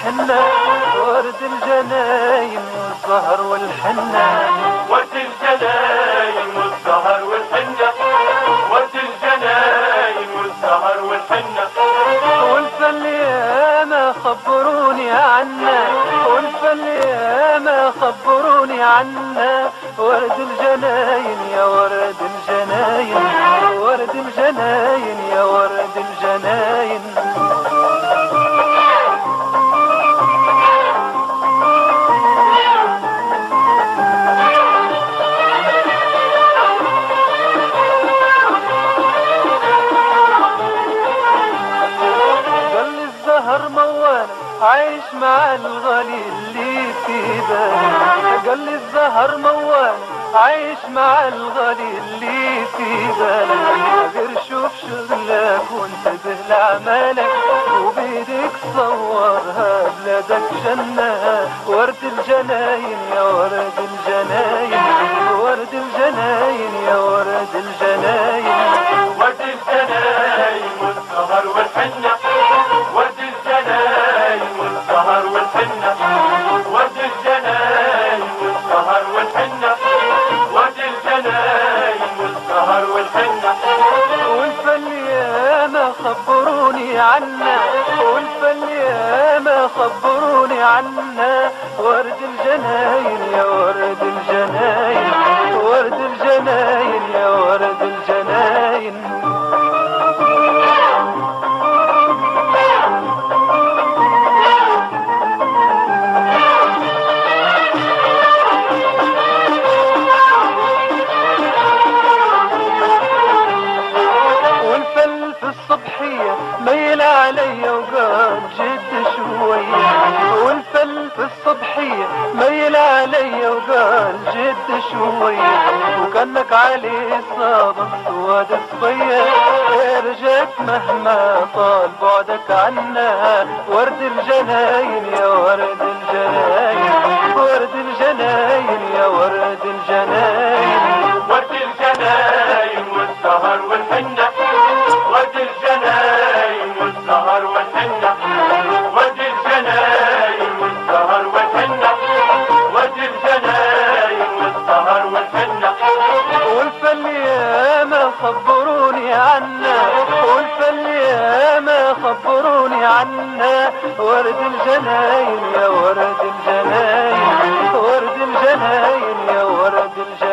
والحنة، ورد الجناين والزهر والحنة، ورد الجناين والزهر والحنة، ورد الجناين والزهر والحنة. والفل ياما خبروني عنا، والفل ياما خبروني عنا، ورد الجناين يا ورد الجناين، ورد الجناين يا ورد الجناين. الزهر موال عايش مع الغالي اللي في بالي، قال لي الزهر موال عايش مع الغالي اللي في بالي، غير شوف شغلك وانتبه لعمالك، وبيدك صورها بلادك جنة، ورد الجناين يا ورد الجناين، ورد الجناين يا ورد الجناين. ورد الجناين والزهر والحنة، ورد الجناين والزهر والحنة، ورد الجناين والزهر والحنة، ورد الجناين والزهر والحنة. والفل ياما خبروني عنا، والفل ياما خبروني عنا، ورد الجناين يا ورد الجناين، ورد الجناين يا ورد الجناين. ميل علي وقال جد شوية، والفل في الصبحية ميل علي وقال جد شوية، وكانك عليه صابر سواد صبية، رجعت مهما طال بعدك عنا، ورد الجناين يا ورد الجناين، ورد الجناين يا ورد الجناين. ورد الجناين والزهر والحنة، ورد الجناين والزهر والحنة، ورد الجناين والزهر والحنة، ورد الجناين والزهر والحنة. والفل ياما خبروني عنا، والفل ياما خبروني عنا، ورد الجناين يا ورد الجناين، ورد الجناين يا ورد الجناين.